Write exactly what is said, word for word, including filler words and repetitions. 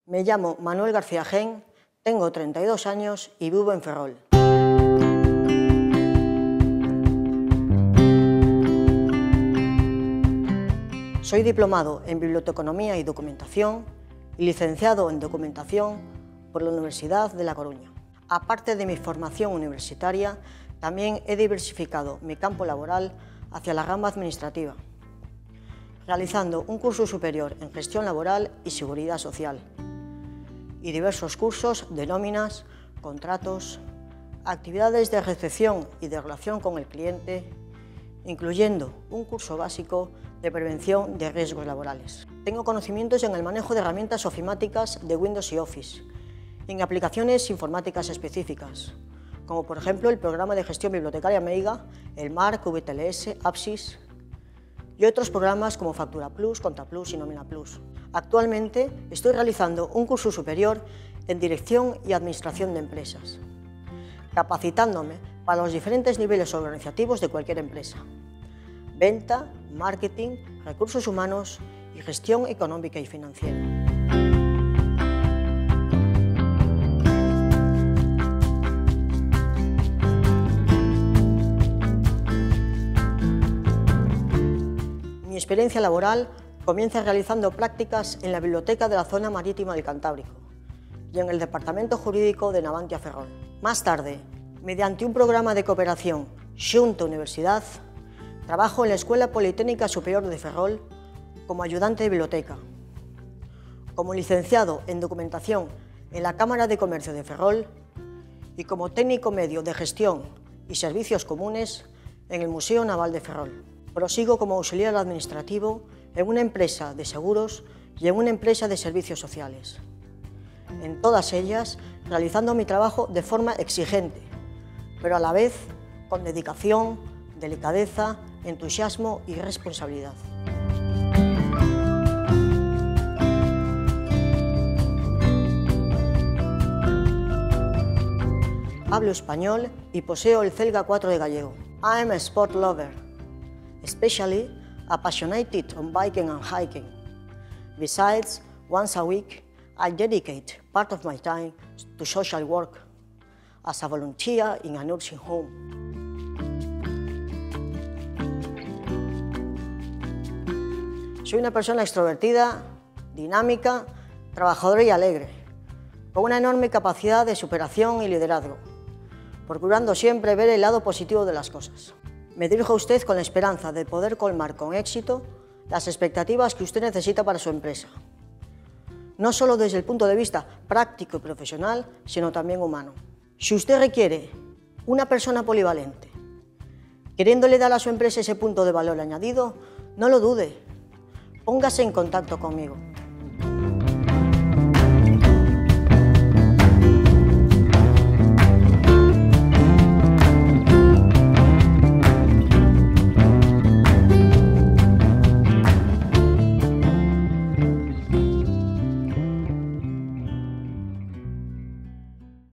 Me llamo Manuel García Gen, tengo treinta y dos años y vivo en Ferrol. Soy diplomado en Biblioteconomía y Documentación y licenciado en Documentación por la Universidad de La Coruña. Aparte de mi formación universitaria, también he diversificado mi campo laboral hacia la rama administrativa, realizando un curso superior en Gestión Laboral y Seguridad Social y diversos cursos de nóminas, contratos, actividades de recepción y de relación con el cliente, incluyendo un curso básico de prevención de riesgos laborales. Tengo conocimientos en el manejo de herramientas ofimáticas de Windows y Office, en aplicaciones informáticas específicas, como por ejemplo el programa de gestión bibliotecaria Meiga, el Marc, V T L S, Apsys, y otros programas como Factura Plus, Conta Plus y Nómina Plus. Actualmente estoy realizando un curso superior en Dirección y Administración de Empresas, capacitándome para los diferentes niveles organizativos de cualquier empresa: venta, marketing, recursos humanos y gestión económica y financiera. Mi experiencia laboral comienza realizando prácticas en la Biblioteca de la Zona Marítima del Cantábrico y en el Departamento Jurídico de Navantia Ferrol. Más tarde, mediante un programa de cooperación Xunta Universidad, trabajo en la Escuela Politécnica Superior de Ferrol como ayudante de biblioteca, como licenciado en Documentación en la Cámara de Comercio de Ferrol y como técnico medio de Gestión y Servicios Comunes en el Museo Naval de Ferrol. Prosigo como auxiliar administrativo en una empresa de seguros y en una empresa de servicios sociales. En todas ellas, realizando mi trabajo de forma exigente, pero a la vez con dedicación, delicadeza, entusiasmo y responsabilidad. Hablo español y poseo el Celga cuatro de gallego. I am a sport lover, especially passionate on biking and hiking. Besides, once a week, I dedicate part of my time to social work as a volunteer in a nursing home. Soy una persona extrovertida, dinámica, trabajadora y alegre, con una enorme capacidad de superación y liderazgo, procurando siempre ver el lado positivo de las cosas. Me dirijo a usted con la esperanza de poder colmar con éxito las expectativas que usted necesita para su empresa, no solo desde el punto de vista práctico y profesional, sino también humano. Si usted requiere una persona polivalente, queriéndole dar a su empresa ese punto de valor añadido, no lo dude, póngase en contacto conmigo.